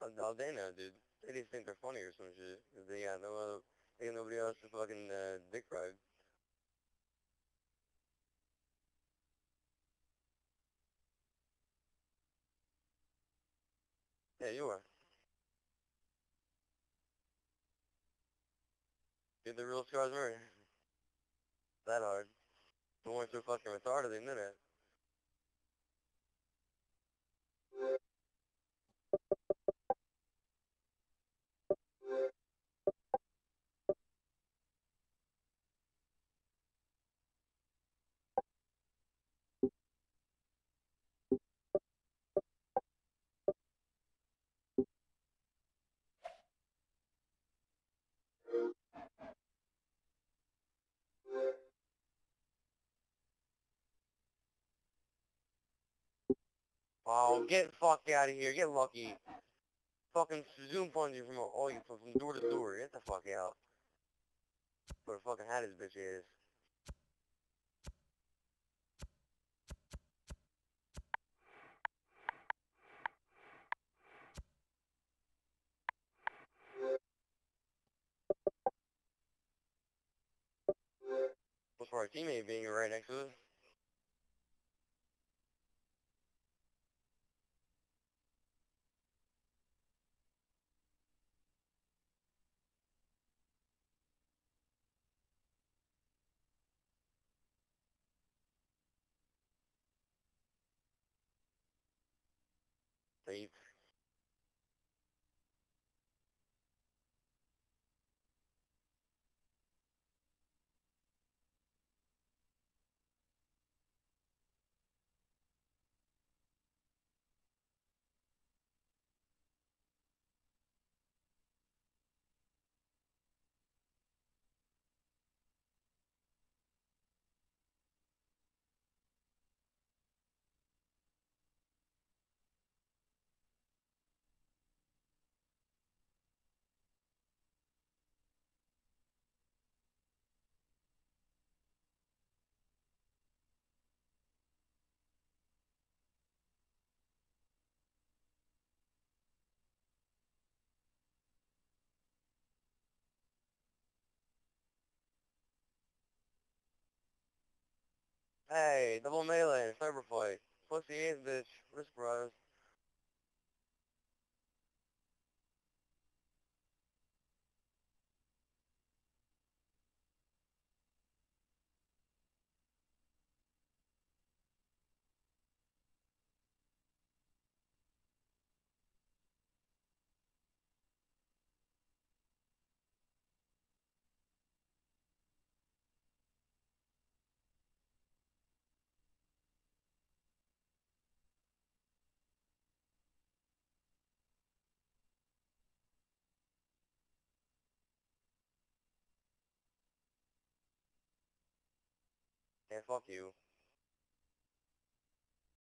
all day now, dude. They just think they're funny or some shit. 'Cause they got no other, they got nobody else to fucking, dick ride. Yeah, you are. Get the real scars right. That hard. You weren't so fucking retarded, they knew that. Oh, get the fuck out of here. Get lucky. Fucking zoom punch you from door to door. Get the fuck out. Where the fucking hat his bitch is. What's for our teammate being right next to us? Safe. Hey, double melee, cyber fight. Pussy ass bitch. Wrist bros. Yeah, fuck you.